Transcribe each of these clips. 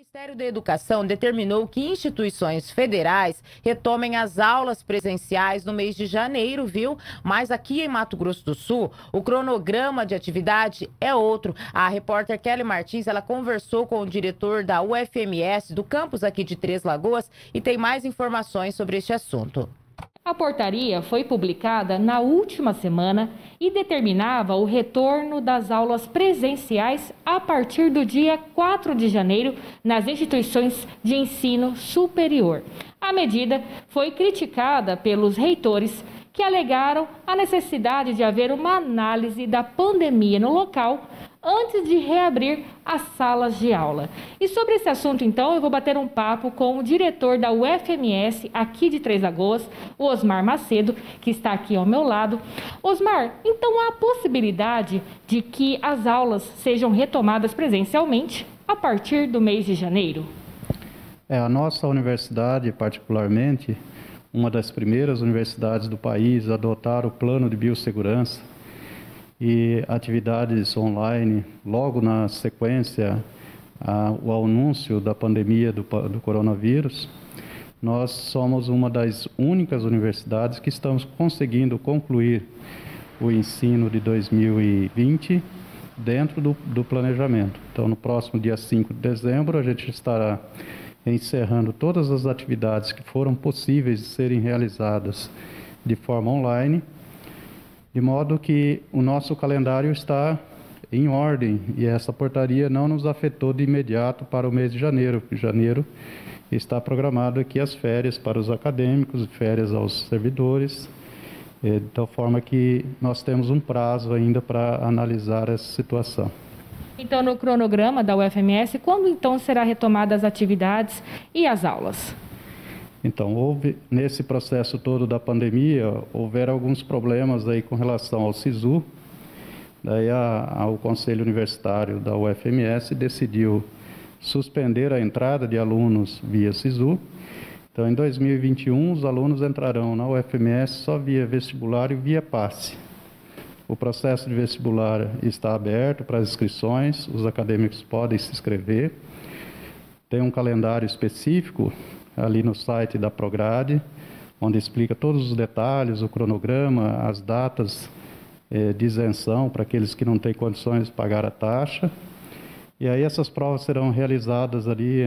Ministério da Educação determinou que instituições federais retomem as aulas presenciais no mês de janeiro, viu? Mas aqui em Mato Grosso do Sul, o cronograma de atividade é outro. A repórter Kelly Martins, ela conversou com o diretor da UFMS do campus aqui de Três Lagoas e tem mais informações sobre este assunto. A portaria foi publicada na última semana e determinava o retorno das aulas presenciais a partir do dia 4 de janeiro nas instituições de ensino superior. A medida foi criticada pelos reitores, que alegaram a necessidade de haver uma análise da pandemia no local antes de reabrir as salas de aula. E sobre esse assunto, então, eu vou bater um papo com o diretor da UFMS aqui de Três Lagoas, o Osmar Macedo, que está aqui ao meu lado. Osmar, então há a possibilidade de que as aulas sejam retomadas presencialmente a partir do mês de janeiro? A nossa universidade, particularmente, uma das primeiras universidades do país a adotar o plano de biossegurança e atividades online, logo na sequência ao anúncio da pandemia do coronavírus, nós somos uma das únicas universidades que estamos conseguindo concluir o ensino de 2020 dentro do planejamento. Então, no próximo dia 5 de dezembro, a gente estará encerrando todas as atividades que foram possíveis de serem realizadas de forma online, de modo que o nosso calendário está em ordem e essa portaria não nos afetou de imediato para o mês de janeiro, porque janeiro está programado aqui as férias para os acadêmicos, férias aos servidores, de tal forma que nós temos um prazo ainda para analisar essa situação. Então, no cronograma da UFMS, quando então será retomada as atividades e as aulas? Então, nesse processo todo da pandemia, houveram alguns problemas aí com relação ao SISU. Daí o Conselho Universitário da UFMS decidiu suspender a entrada de alunos via SISU. Então, em 2021, os alunos entrarão na UFMS só via vestibular e via passe. O processo de vestibular está aberto para as inscrições, os acadêmicos podem se inscrever. Tem um calendário específico ali no site da Prograde, onde explica todos os detalhes, o cronograma, as datas de isenção para aqueles que não têm condições de pagar a taxa. E aí essas provas serão realizadas ali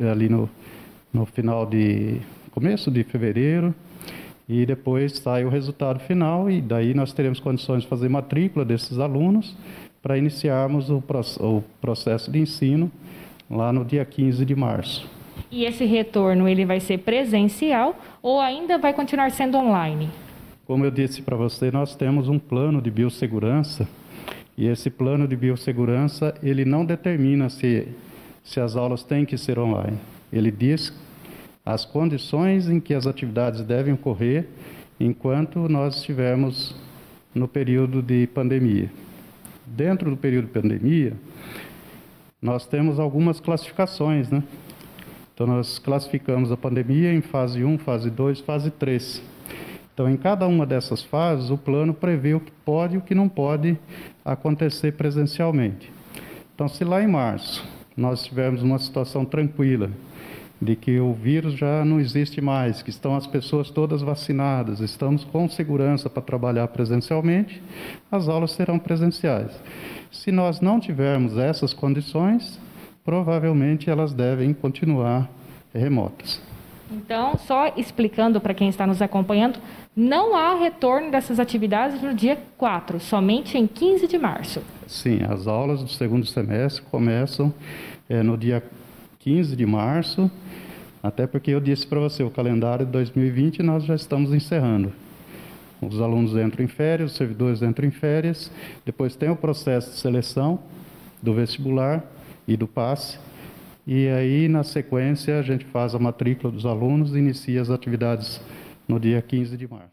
no começo de fevereiro, e depois sai o resultado final e daí nós teremos condições de fazer matrícula desses alunos para iniciarmos o processo de ensino lá no dia 15 de março. E esse retorno, ele vai ser presencial ou ainda vai continuar sendo online? Como eu disse para você, nós temos um plano de biossegurança e esse plano de biossegurança, ele não determina se as aulas têm que ser online. Ele diz as condições em que as atividades devem ocorrer enquanto nós estivermos no período de pandemia. Dentro do período de pandemia, nós temos algumas classificações, né? Então, nós classificamos a pandemia em fase 1, fase 2, fase 3. Então, em cada uma dessas fases, o plano prevê o que pode e o que não pode acontecer presencialmente. Então, se lá em março nós tivermos uma situação tranquila, de que o vírus já não existe mais, que estão as pessoas todas vacinadas, estamos com segurança para trabalhar presencialmente, as aulas serão presenciais. Se nós não tivermos essas condições, provavelmente elas devem continuar remotas. Então, só explicando para quem está nos acompanhando, não há retorno dessas atividades no dia 4, somente em 15 de março. Sim, as aulas do segundo semestre começam no dia 15 de março, até porque eu disse para você, o calendário de 2020 nós já estamos encerrando. Os alunos entram em férias, os servidores entram em férias, depois tem o processo de seleção do vestibular e do passe, e aí na sequência a gente faz a matrícula dos alunos e inicia as atividades no dia 15 de março.